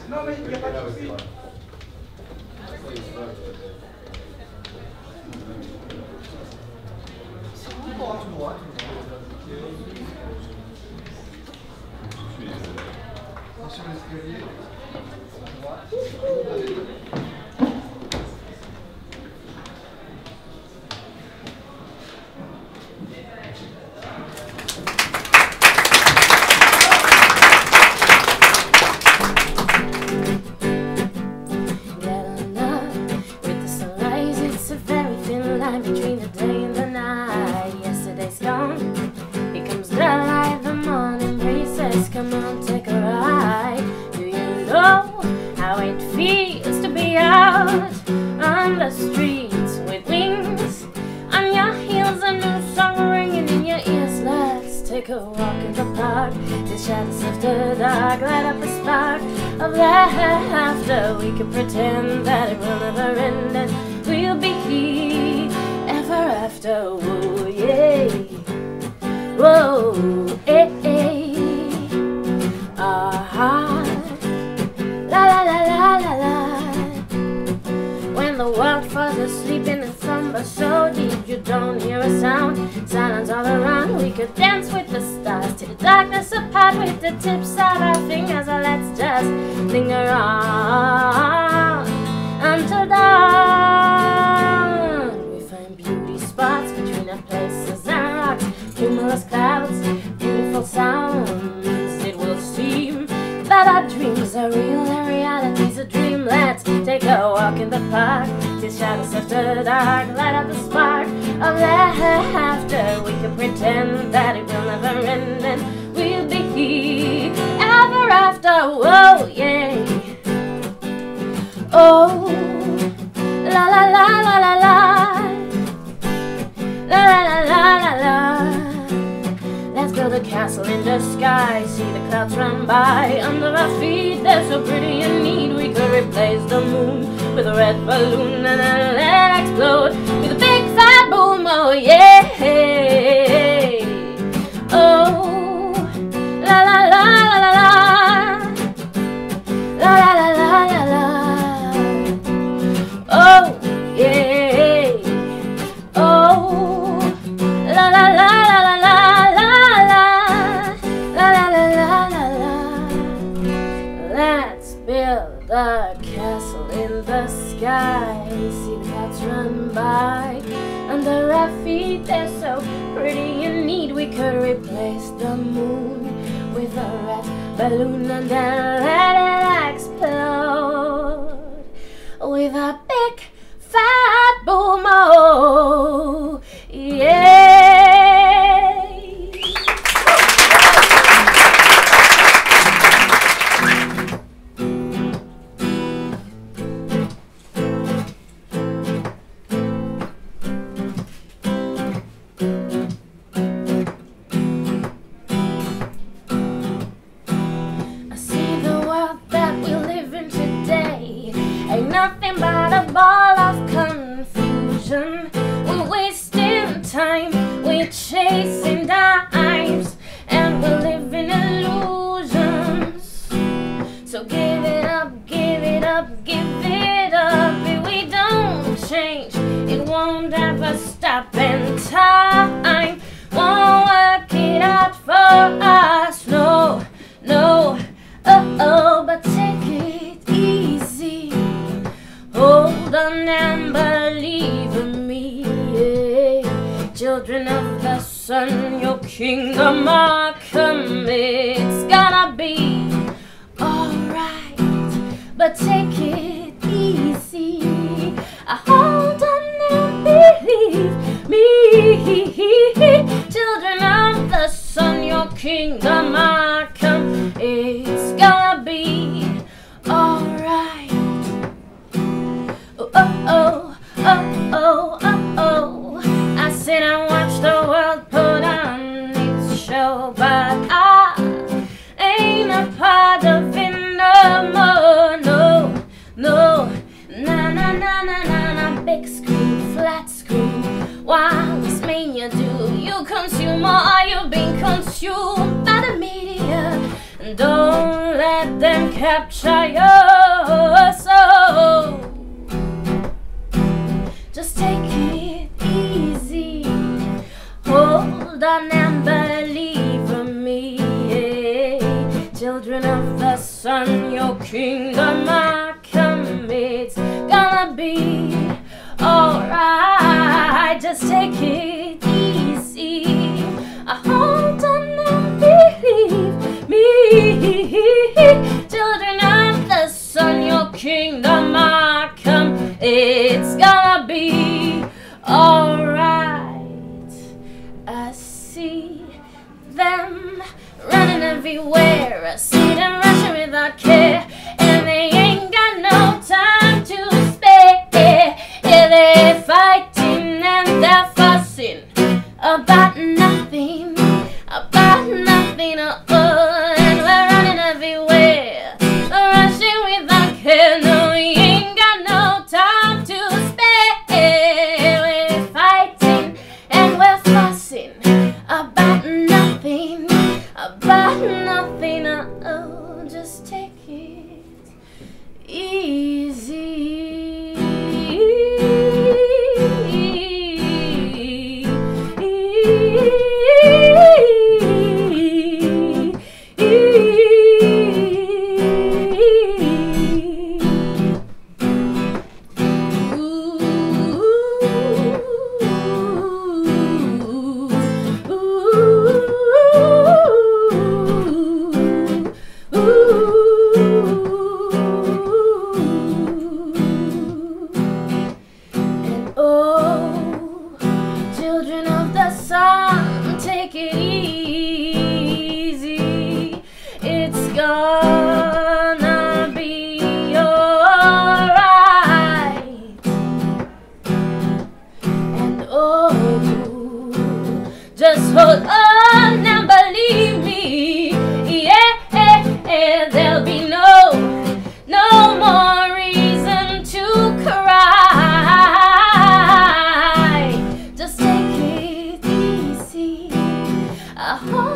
Non, mais il n'y a pas de souci. C'est tout droit, tout droit. Attention à l'escalier. Between the day and the night, yesterday's gone. It comes daylight, the morning breezes. Come on, take a ride. Do you know how it feels to be out on the streets with wings on your heels, a new song ringing in your ears? Let's take a walk in the park. The shadows after dark light up a spark of laughter. We could pretend that it will never end, and we'll be here ever after. Whoa, yeah. Whoa, eh, eh. Ah, la la la la la la. When the world falls asleep in a slumber so deep you don't hear a sound, silence all around, we could dance with the stars till darkness apart with the tips of our fingers. Or let's just linger on until dawn. We find beauty spots between our places and rocks, cumulus clouds, beautiful sounds. It will seem that our dreams are real and reality's a dream. Let's take a walk in the park till shadows after dark light up the spark of laughter. We can pretend that it will never end, and we'll be here ever after. Whoa, yeah. Oh, la la la la la la, la la la la la la. Let's build a castle in the sky, see the clouds run by under our feet. They're so pretty and neat. We could replace the moon with a red balloon and then let it explode with a big fat boom. Oh yeah. Oh, la la la la la la, la la la la la la. Oh yeah. Oh, la la la la la la, la la la la la la la. Let's build a castle in the sky, see the clouds run by under our feet. They're so pretty and neat. We could replace the moon with a red balloon and then let it explode with a big fat boom. Oh, yeah. I see the world that we live in today ain't nothing but a ball of confusion. We're wasting time, we're chasing dimes, and we're living illusions. So give it up, give it up, give it up. If we don't change, it won't ever stop, and time won't work it out for us. No, no, oh, but take it easy. Hold on and believe in me, yeah. Children of the sun, your kingdom are coming. It's gonna be alright, but take it easy. Hold on and believe me. Children of the sun, your kingdom are coming. It's gonna be alright. Oh, oh, oh, oh, oh, oh, oh. I sit and watch the world put on its show, but I ain't a part of it no more. No, no, na na na na na na. Big screen, flat screen. Wow, this mania, do you consume, or are you being consumed by the media? Don't let them capture your soul. Just take it easy, hold on and believe in me. Children of the sun, your kingdom I come. It's gonna be alright. Just take it easy, hold on and believe me. Children of the sun, your kingdom I come. It's gonna be alright. I see them running everywhere, I see them rushing without care, and they ain't got no time to spare. Yeah, they're fighting and they're fussing about nothing, and we're running everywhere, rushing without care. No, we ain't got no time to spare. We're fighting and we're fussing about nothing, oh, just take it easy. Children of the sun, take it easy. It's gonna be alright. And oh, just hold on and believe me. Yeah, there'll be no more reason to cry. Just take it easy.